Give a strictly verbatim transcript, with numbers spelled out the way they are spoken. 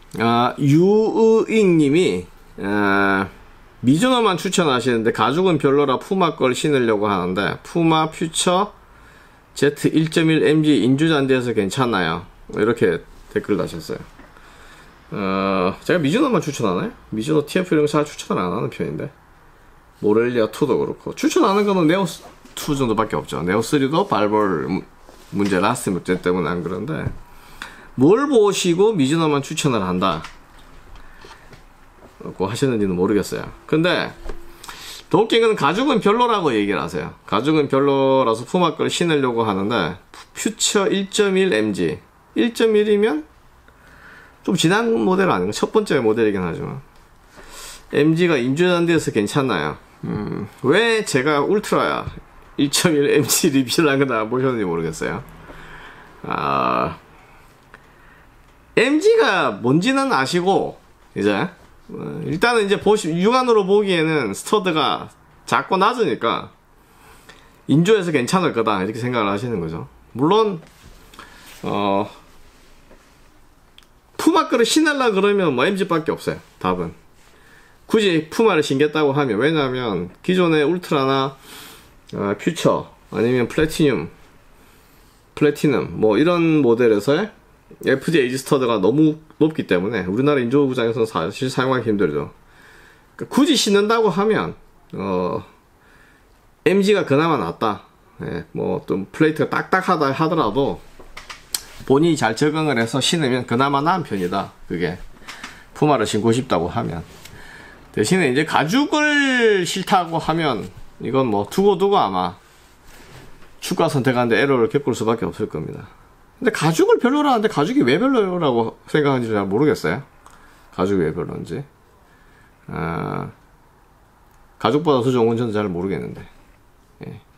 아, 유의익님이 아, 미즈노만 추천하시는데 가죽은 별로라 푸마 걸 신으려고 하는데 푸마 퓨처 제트 일 점 일 엠지 인조잔디에서 괜찮나요? 이렇게 댓글 다셨어요. 어, 제가 미즈노만 추천하나요? 미즈노 티에프 이런 거 잘 추천을 안 하는 편인데 모렐리아 투도 그렇고 추천하는 거는 네오 투 정도밖에 없죠. 네오 쓰리도 발볼 문제 라스트 문제 때문에 안 그런데 뭘 보시고 미즈노만 추천을 한다 고 하셨는지는 모르겠어요. 근데 더 웃긴 건 가죽은 별로라고 얘기를 하세요. 가죽은 별로라서 푸마 걸 신으려고 하는데 퓨처 일 점 일 엠지 일 점 일이면 좀 지난 모델 아닌가? 첫 번째 모델이긴 하지만 엠지가 인조잔디에서 괜찮나요? 음, 왜 제가 울트라야 일 점 일 엠지 리뷰를 한 건 안 보셨는지 모르겠어요. 아, 엠지가 뭔지는 아시고 이제 어, 일단은 이제 보시 육안으로 보기에는 스터드가 작고 낮으니까 인조에서 괜찮을 거다 이렇게 생각을 하시는 거죠. 물론 어 푸마 거를 신으려 그러면 뭐 엠지밖에 없어요. 답은 굳이 푸마를 신겠다고 하면, 왜냐하면 기존의 울트라나 어, 퓨처 아니면 플래티늄 플래티넘 뭐 이런 모델에서의 에프지 에이지 스터드가 너무 높기 때문에 우리나라 인조 구장에서는 사실 사용하기 힘들죠. 그러니까 굳이 신는다고 하면 어, 엠지가 그나마 낫다. 예, 뭐 좀 플레이트가 딱딱하다 하더라도 본인이 잘 적응을 해서 신으면 그나마 나은 편이다. 그게 푸마를 신고 싶다고 하면. 대신에 이제 가죽을 싫다고 하면 이건 뭐 두고두고 아마 추가 선택하는데 에러를 겪을 수밖에 없을 겁니다. 근데 가죽을 별로라 하는데 가죽이 왜 별로라고 생각하는지 잘 모르겠어요. 가죽이 왜 별로인지. 아, 가죽보다 더 좋은 건 저는 잘 모르겠는데. 예.